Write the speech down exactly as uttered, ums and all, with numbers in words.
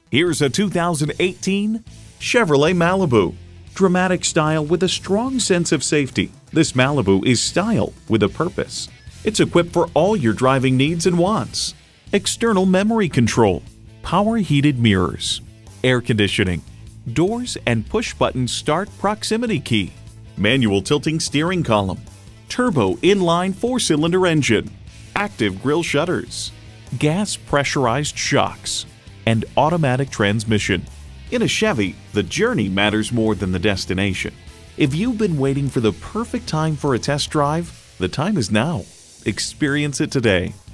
Here's a two thousand eighteen Chevrolet Malibu. Dramatic style with a strong sense of safety, this Malibu is style with a purpose. It's equipped for all your driving needs and wants. External memory control, power heated mirrors, air conditioning, doors and push-button start proximity key, manual tilting steering column, turbo inline four-cylinder engine, active grille shutters, gas pressurized shocks, and automatic transmission. In a Chevy, the journey matters more than the destination. If you've been waiting for the perfect time for a test drive, the time is now. Experience it today.